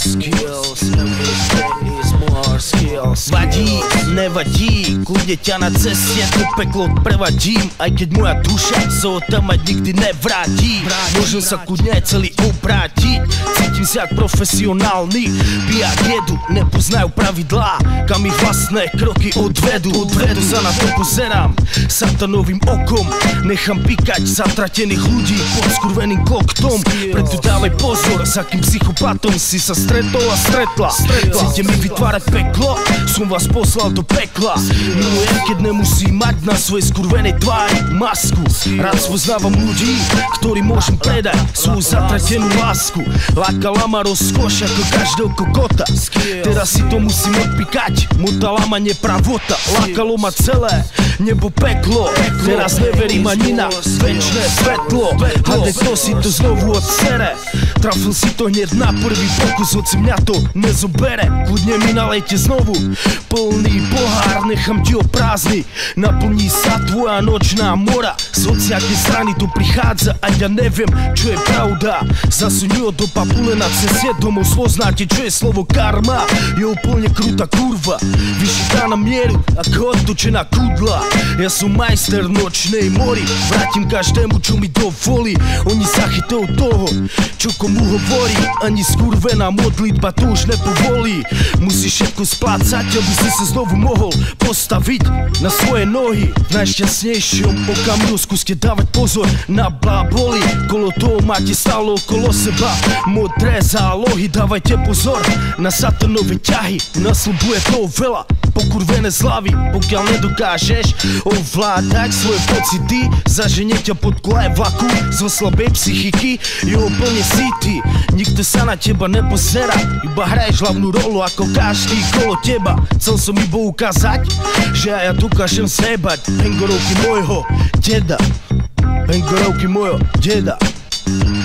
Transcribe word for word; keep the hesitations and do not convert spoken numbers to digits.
skills, everything is more skills. Vadí, nevadí, kľudne ťa na ceste to peklo prevadím, aj keď moja duša sa tam aj nikdy nevráti. Môžem sa kľudne aj celý obrátiť, cítim sa jak profesionálny pijak jedu, nepoznajú pravidlá, kam ich vlastné kroky odvedú. Odvedu sa na to pozerám satanovým okom, nechám pikať zatratených ľudí pod skurveným kloktom. Preto dávaj pozor, s akým psychopatom si sa stretol a stretla. Chcete mi vytvárať peklo? Som vás poslal do pekla. Milujem, keď nemusím mať na svojej skurvenej tvári masku. Rád spoznávam ľudí, ktorým môžem predať svoju zatratenú lásku. Lákala ma rozkoš ako každého kokota, teraz si to musím odpikať, motala ma nepravota. Lákalo ma celé nebo peklo, teraz neverím ani na večné svetlo. Hade to si to znovu odsere, trafil si to hneď na prvý pokus, hoci mňa to nezobere. Kľudne mi nalejte znovu plný pohár, nechám ti ho prázdny, naplní sa tvoja nočná mora. Z hociakej strany to prichádza a ja neviem, čo je pravda. Zasuň ho do papule na ceste domov, spoznáte, čo je slovo karma. Je úplne krutá kurva, vyšitá na mieru ako odtočená kudla. Ja som majster nočnej mori, vrátim každému, čo mi dovolí. Oni zachytou toho, čo komu hovorí, ani skurvená modlitba to už nepovolí. Musíš všetko splácať, aby si sa znovu mohol postaviť na svoje nohy. V najšťastnejšom okamihu skúste dávať pozor na bláboli, kolo toho máte stále okolo seba modré zálohy. Dávajte pozor na satanové ťahy, nasľubuje toho veľa, pokurvené zlavy. Pokiaľ nedokážeš ovládať svoje pocity, zaženie ťa pod kolaj vlaku zo slabej psychiky. Je úplne city, nikto sa na teba nepozerá, iba hraješ hlavnú rolu ako každý kolo teba. Chcel som iba ukázať, že ja dokážem zjebať pengorovky mojho deda, pengorovky mojho deda.